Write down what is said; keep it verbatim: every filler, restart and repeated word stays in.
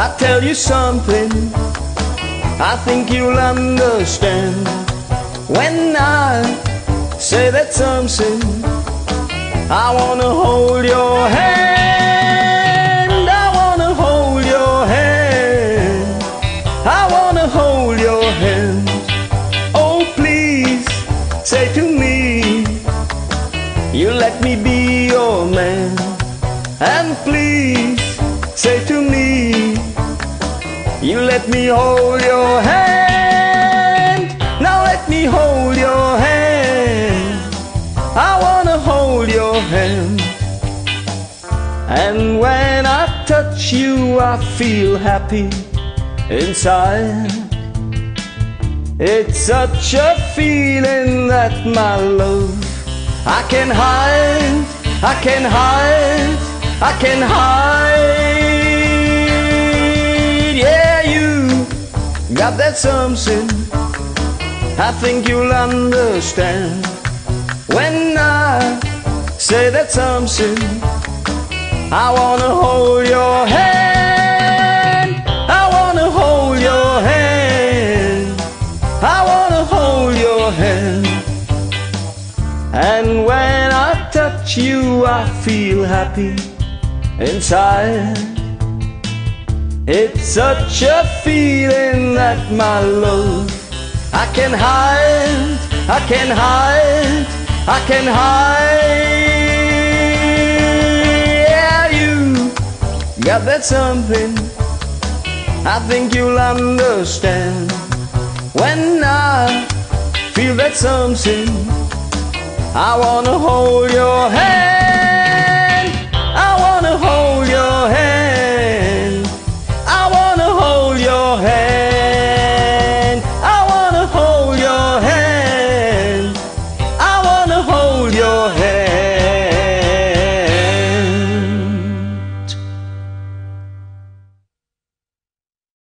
I tell you something, I think you'll understand when I say that something. I wanna hold your hand, I wanna hold your hand, I wanna hold your hand. Oh please, say to me, you let me be your man. And please, say to me, you let me hold your hand. Now let me hold your hand, I wanna hold your hand. And when I touch you, I feel happy inside. It's such a feeling that my love I can hide, I can hide, I can hide. Yeah, you got that something, I think you'll understand when I say that something. I wanna hold your hand, I wanna hold your hand, I wanna hold your hand. And when I touch you, I feel happy inside. It's such a feeling that my love I can hide, I can hide, I can hide. Yeah, you got that something, I think you'll understand when I feel that something. I wanna hold your hand.